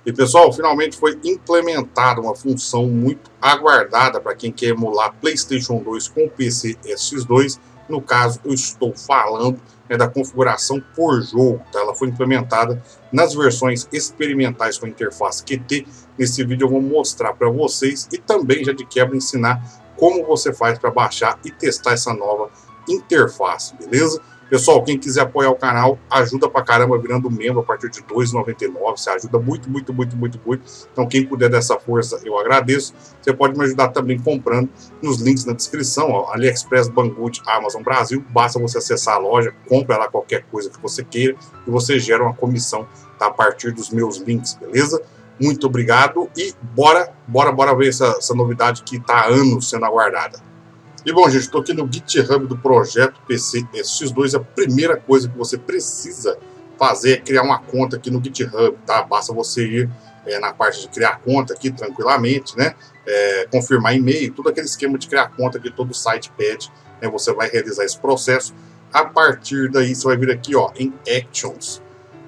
E pessoal, finalmente foi implementada uma função muito aguardada para quem quer emular PlayStation 2 com PC SX2. No caso, eu estou falando da configuração por jogo. Tá? Ela foi implementada nas versões experimentais com a interface QT. Nesse vídeo eu vou mostrar para vocês e também já de quebra ensinar como você faz para baixar e testar essa nova interface, beleza? Pessoal, quem quiser apoiar o canal, ajuda pra caramba virando membro a partir de R$ 2,99. Você ajuda muito. Então, quem puder dessa força, eu agradeço. Você pode me ajudar também comprando nos links na descrição, ó, AliExpress, Banggood, Amazon Brasil. Basta você acessar a loja, compra lá qualquer coisa que você queira e você gera uma comissão, tá, a partir dos meus links, beleza? Muito obrigado e bora ver essa novidade que tá há anos sendo aguardada. E bom, gente, estou aqui no GitHub do projeto PC SX2. A primeira coisa que você precisa fazer é criar uma conta aqui no GitHub, tá? Basta você ir na parte de criar conta aqui tranquilamente, né? Confirmar e-mail, todo aquele esquema de criar conta que todo site pede, né? Você vai realizar esse processo. A partir daí, você vai vir aqui, ó, em Actions,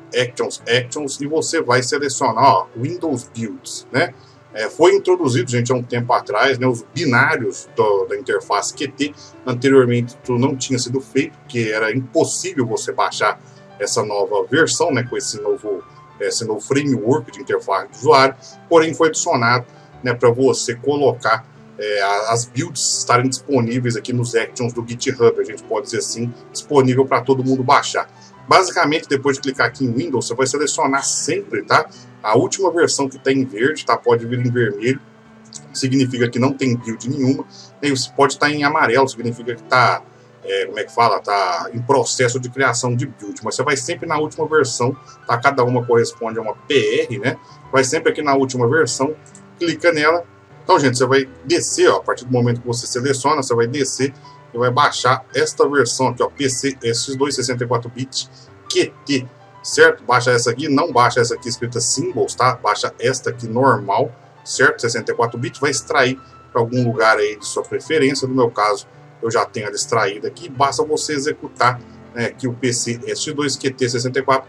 e você vai selecionar, ó, Windows Builds, né? Foi introduzido, gente, há um tempo atrás, né, os binários da interface QT. Anteriormente, isso não tinha sido feito, porque era impossível você baixar essa nova versão, né, com esse novo framework de interface de usuário. Porém, foi adicionado, né, para você colocar as builds estarem disponíveis aqui nos Actions do GitHub, a gente pode dizer assim, disponível para todo mundo baixar. Basicamente, depois de clicar aqui em Windows, você vai selecionar sempre, tá, a última versão que está em verde, tá, pode vir em vermelho, significa que não tem build nenhuma, e você pode estar em amarelo, significa que está, como é que fala, tá em processo de criação de build, mas você vai sempre na última versão, tá, cada uma corresponde a uma PR, né, vai sempre aqui na última versão, clica nela. Então, gente, você vai descer, ó, a partir do momento que você seleciona, você vai descer e vai baixar esta versão aqui, ó, PC SX2 64-bit QT, certo? Baixa essa aqui, não baixa essa aqui escrita Symbols, tá? Baixa esta aqui normal, certo? 64-bit, vai extrair para algum lugar aí de sua preferência. No meu caso, eu já tenho ela extraída aqui, basta você executar, né, aqui o PC SX2 QT 64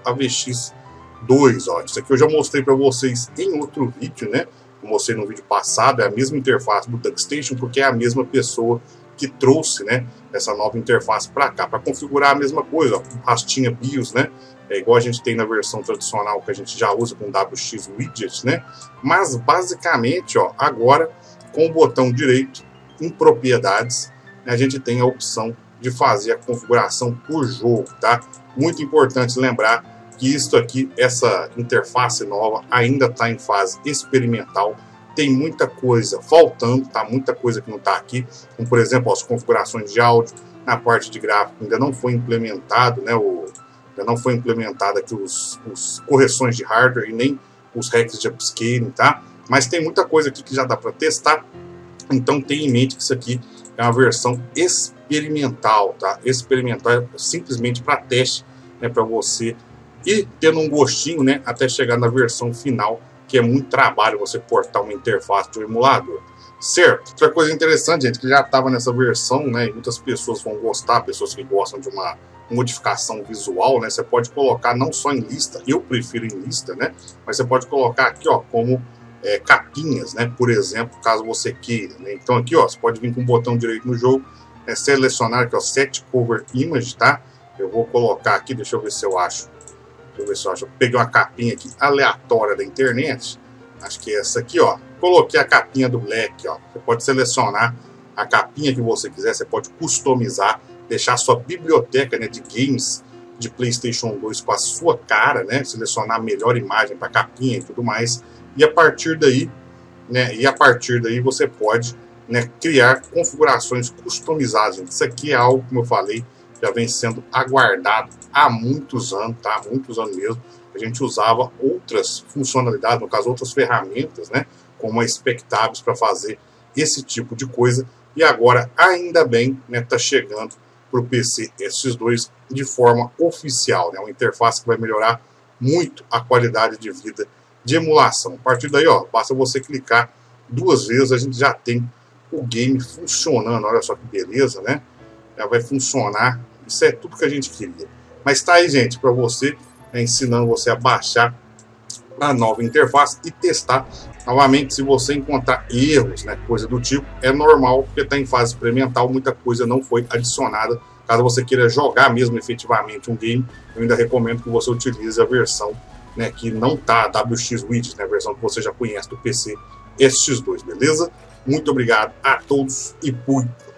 AVX2, ó. Isso aqui eu já mostrei para vocês em outro vídeo, né? Eu mostrei no vídeo passado, é a mesma interface do DuckStation, porque é a mesma pessoa que trouxe, né, essa nova interface para cá, para configurar a mesma coisa, ó, pastinha BIOS, né, igual a gente tem na versão tradicional que a gente já usa com WX Widget, né, mas basicamente, ó, agora com o botão direito em propriedades, né, a gente tem a opção de fazer a configuração por jogo, tá? Muito importante lembrar que isso aqui, essa interface nova ainda está em fase experimental. Tem muita coisa faltando, tá? Muita coisa que não está aqui, como por exemplo as configurações de áudio, na parte de gráfico ainda não foi implementado, né? Ainda não foi implementado aqui os correções de hardware e nem os hacks de upscaling, tá? Mas tem muita coisa aqui que já dá para testar, então tenha em mente que isso aqui é uma versão experimental, tá? Experimental é simplesmente para teste, né? Para você ir tendo um gostinho, né? Até chegar na versão final, que é muito trabalho você portar uma interface de um emulador, certo? Outra coisa interessante, gente, que já estava nessa versão, né, e muitas pessoas vão gostar, pessoas que gostam de uma modificação visual, né, você pode colocar não só em lista, eu prefiro em lista, né, mas você pode colocar aqui, ó, como capinhas, né, por exemplo, caso você queira, né? Então aqui, ó, você pode vir com o botão direito no jogo, selecionar aqui, ó, Set Cover Image, tá? Eu vou colocar aqui, deixa eu ver se eu acho. Eu peguei uma capinha aqui aleatória da internet, acho que é essa aqui, ó. Coloquei a capinha do Black, ó. Você pode selecionar a capinha que você quiser, você pode customizar, deixar a sua biblioteca, né, de games de PlayStation 2 com a sua cara, né, selecionar a melhor imagem para capinha e tudo mais. E a partir daí, né, você pode, né, criar configurações customizadas. Isso aqui é algo, como eu falei, já vem sendo aguardado há muitos anos, tá? Há muitos anos mesmo. A gente usava outras funcionalidades, no caso outras ferramentas, né? Como a Spectabs para fazer esse tipo de coisa. E agora, ainda bem, né, tá chegando para o PC SX2 de forma oficial, né? Uma interface que vai melhorar muito a qualidade de vida de emulação. A partir daí, ó, basta você clicar 2 vezes, a gente já tem o game funcionando. Olha só que beleza, né? Já vai funcionar. Isso é tudo que a gente queria. Mas tá aí, gente, para você, ensinando você a baixar a nova interface e testar novamente. Se você encontrar erros, né, coisa do tipo, é normal, porque está em fase experimental, muita coisa não foi adicionada. Caso você queira jogar mesmo efetivamente um game, eu ainda recomendo que você utilize a versão, né, que não está WX Widget, né, a versão que você já conhece do PC SX2, beleza? Muito obrigado a todos e fui!